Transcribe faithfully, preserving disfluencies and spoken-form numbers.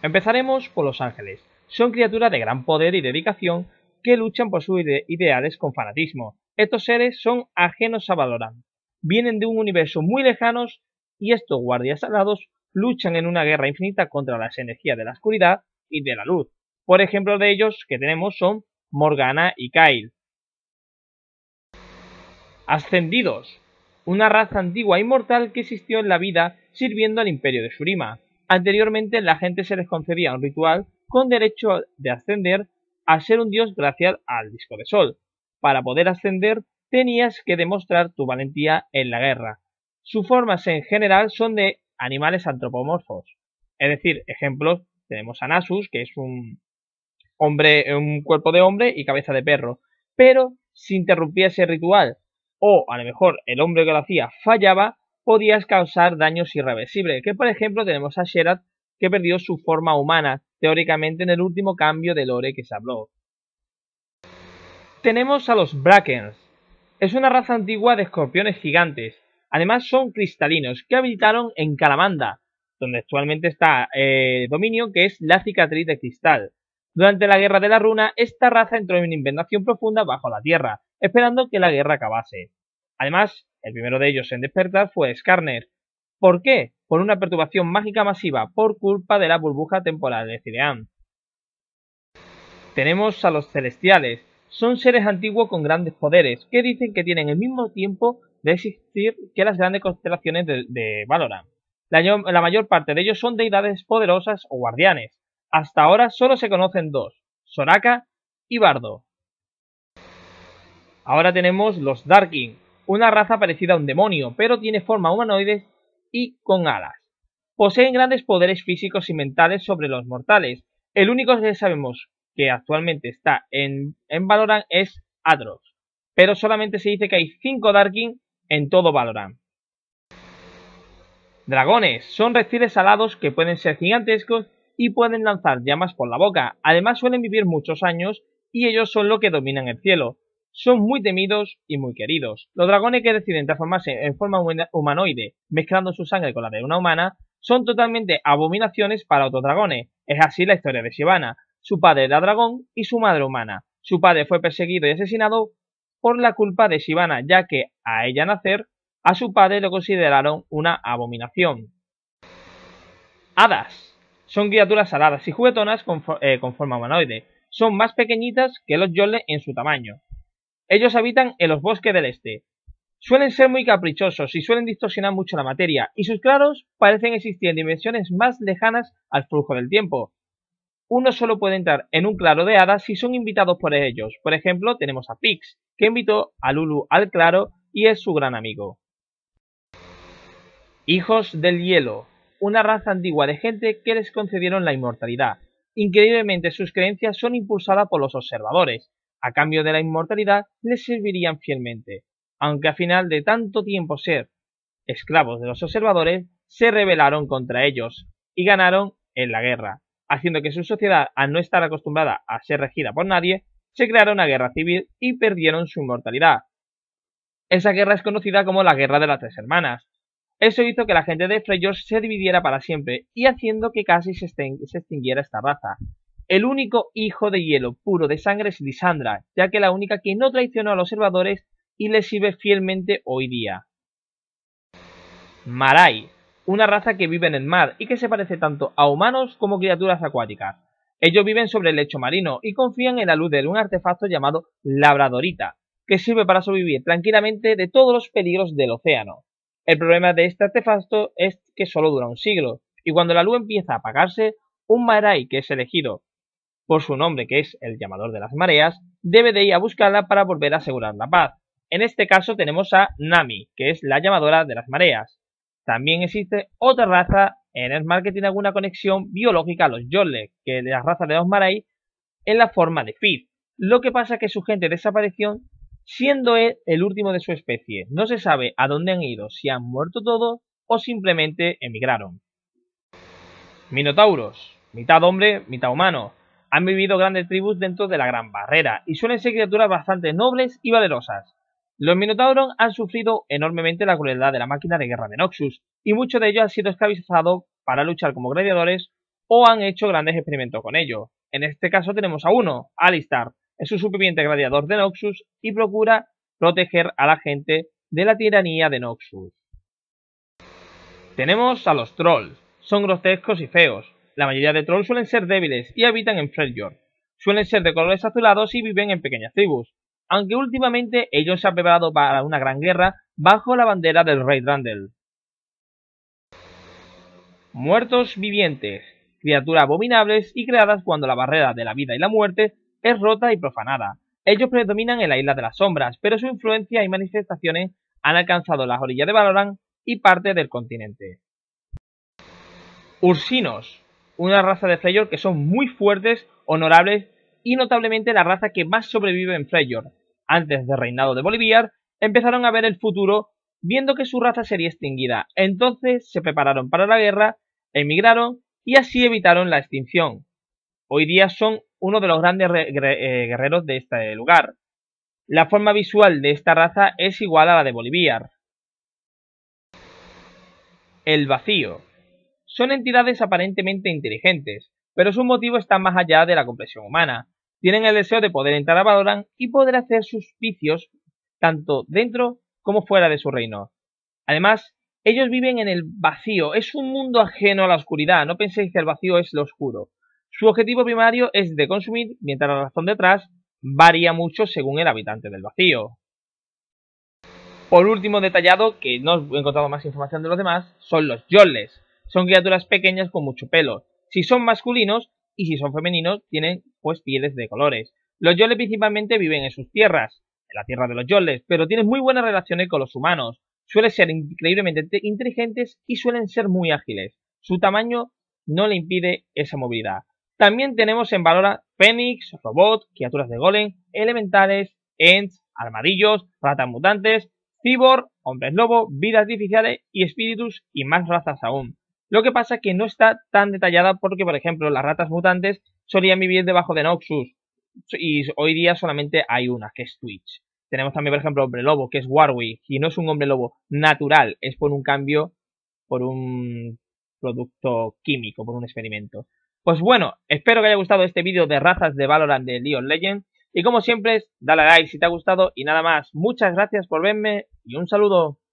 Empezaremos por los ángeles. Son criaturas de gran poder y dedicación que luchan por sus ide ideales con fanatismo. Estos seres son ajenos a Valoran. Vienen de un universo muy lejano y estos guardias alados luchan en una guerra infinita contra las energías de la oscuridad y de la luz. Por ejemplo de ellos que tenemos son Morgana y Kyle. Ascendidos. Una raza antigua e inmortal que existió en la vida sirviendo al imperio de Shurima. Anteriormente la gente se les concedía un ritual con derecho de ascender a ser un dios gracias al disco de sol. Para poder ascender tenías que demostrar tu valentía en la guerra. Sus formas en general son de animales antropomorfos. Es decir, ejemplos, tenemos a Nasus, que es un hombre, un cuerpo de hombre y cabeza de perro. Pero si interrumpía ese ritual, o a lo mejor el hombre que lo hacía fallaba, podías causar daños irreversibles, que por ejemplo tenemos a Sherat, que perdió su forma humana, teóricamente en el último cambio de lore que se habló. Tenemos a los Brakens. Es una raza antigua de escorpiones gigantes. Además son cristalinos, que habitaron en Calamanda, donde actualmente está eh, dominio, que es la cicatriz de cristal. Durante la Guerra de la Runa, esta raza entró en invernación profunda bajo la tierra, esperando que la guerra acabase. Además, el primero de ellos en despertar fue Skarner. ¿Por qué? Por una perturbación mágica masiva, por culpa de la burbuja temporal de Zilean. Tenemos a los Celestiales. Son seres antiguos con grandes poderes, que dicen que tienen el mismo tiempo de existir que las grandes constelaciones de, de Valoran. La, la mayor parte de ellos son deidades poderosas o guardianes. Hasta ahora solo se conocen dos, Soraka y Bardo. Ahora tenemos los Darkin, una raza parecida a un demonio, pero tiene forma humanoide y con alas. Poseen grandes poderes físicos y mentales sobre los mortales. El único que sabemos que actualmente está en, en Valoran es Atrox, pero solamente se dice que hay cinco Darkin en todo Valoran. Dragones son reptiles alados que pueden ser gigantescos y pueden lanzar llamas por la boca. Además suelen vivir muchos años y ellos son los que dominan el cielo. Son muy temidos y muy queridos. Los dragones que deciden transformarse en forma humanoide, mezclando su sangre con la de una humana, son totalmente abominaciones para otros dragones. Es así la historia de Shyvana. Su padre era dragón y su madre humana. Su padre fue perseguido y asesinado por la culpa de Shyvana, ya que a ella nacer, a su padre lo consideraron una abominación. Hadas. Son criaturas aladas y juguetonas con, eh, con forma humanoide. Son más pequeñitas que los Yolle en su tamaño. Ellos habitan en los bosques del este. Suelen ser muy caprichosos y suelen distorsionar mucho la materia, y sus claros parecen existir en dimensiones más lejanas al flujo del tiempo. Uno solo puede entrar en un claro de hadas si son invitados por ellos. Por ejemplo, tenemos a Pix, que invitó a Lulu al claro y es su gran amigo. Hijos del Hielo. Una raza antigua de gente que les concedieron la inmortalidad. Increíblemente sus creencias son impulsadas por los observadores. A cambio de la inmortalidad les servirían fielmente. Aunque a final de tanto tiempo ser esclavos de los observadores, se rebelaron contra ellos y ganaron en la guerra, haciendo que su sociedad, al no estar acostumbrada a ser regida por nadie, se creara una guerra civil y perdieron su inmortalidad. Esa guerra es conocida como la Guerra de las Tres Hermanas. Eso hizo que la gente de Freyr se dividiera para siempre y haciendo que casi se, se extinguiera esta raza. El único hijo de hielo puro de sangre es Lysandra, ya que la única que no traicionó a los observadores y les sirve fielmente hoy día. Marai, una raza que vive en el mar y que se parece tanto a humanos como criaturas acuáticas. Ellos viven sobre el lecho marino y confían en la luz de un artefacto llamado Labradorita, que sirve para sobrevivir tranquilamente de todos los peligros del océano. El problema de este artefacto es que solo dura un siglo, y cuando la luz empieza a apagarse, un Marai que es elegido por su nombre, que es el llamador de las mareas, debe de ir a buscarla para volver a asegurar la paz. En este caso tenemos a Nami, que es la llamadora de las mareas. También existe otra raza en el mar que tiene alguna conexión biológica a los Yolle, que es la raza de los Marai, en la forma de Fith. Lo que pasa es que su gente desapareció, siendo él el último de su especie. No se sabe a dónde han ido, si han muerto todos o simplemente emigraron. Minotauros, mitad hombre, mitad humano. Han vivido grandes tribus dentro de la Gran Barrera y suelen ser criaturas bastante nobles y valerosas. Los Minotauros han sufrido enormemente la crueldad de la máquina de guerra de Noxus y muchos de ellos han sido esclavizados para luchar como gladiadores o han hecho grandes experimentos con ello. En este caso tenemos a uno, Alistar. Es un superviviente gladiador de Noxus y procura proteger a la gente de la tiranía de Noxus. Tenemos a los Trolls. Son grotescos y feos. La mayoría de Trolls suelen ser débiles y habitan en Freljord. Suelen ser de colores azulados y viven en pequeñas tribus, aunque últimamente ellos se han preparado para una gran guerra bajo la bandera del Rey Randall. Muertos vivientes. Criaturas abominables y creadas cuando la barrera de la vida y la muerte es rota y profanada. Ellos predominan en la Isla de las Sombras, pero su influencia y manifestaciones han alcanzado las orillas de Valoran y parte del continente. Ursinos, una raza de Freljord que son muy fuertes, honorables y notablemente la raza que más sobrevive en Freljord. Antes del reinado de Bolívar, empezaron a ver el futuro viendo que su raza sería extinguida, entonces se prepararon para la guerra, emigraron y así evitaron la extinción. Hoy día son uno de los grandes guerreros de este lugar. La forma visual de esta raza es igual a la de Bolívar. El vacío. Son entidades aparentemente inteligentes, pero su motivo está más allá de la comprensión humana. Tienen el deseo de poder entrar a Valoran y poder hacer sus vicios tanto dentro como fuera de su reino. Además, ellos viven en el vacío, es un mundo ajeno a la oscuridad, no penséis que el vacío es lo oscuro. Su objetivo primario es de consumir, mientras la razón detrás varía mucho según el habitante del vacío. Por último, detallado, que no he encontrado más información de los demás, son los Jolles. Son criaturas pequeñas con mucho pelo. Si son masculinos y si son femeninos, tienen pues pieles de colores. Los Jolles principalmente viven en sus tierras, en la tierra de los Jolles, pero tienen muy buenas relaciones con los humanos. Suelen ser increíblemente inteligentes y suelen ser muy ágiles. Su tamaño no le impide esa movilidad. También tenemos en Valoran Fénix, Robot, criaturas de Golem, elementales, Ents, armadillos, ratas mutantes, Cyborg, hombres lobo, vidas artificiales y espíritus y más razas aún. Lo que pasa es que no está tan detallada porque, por ejemplo, las ratas mutantes solían vivir debajo de Noxus y hoy día solamente hay una, que es Twitch. Tenemos también, por ejemplo, hombre lobo, que es Warwick, y no es un hombre lobo natural, es por un cambio, por un producto químico, por un experimento. Pues bueno, espero que haya gustado este vídeo de razas de Valorant de League of Legends, y como siempre, dale a like si te ha gustado, y nada más, muchas gracias por verme, y un saludo.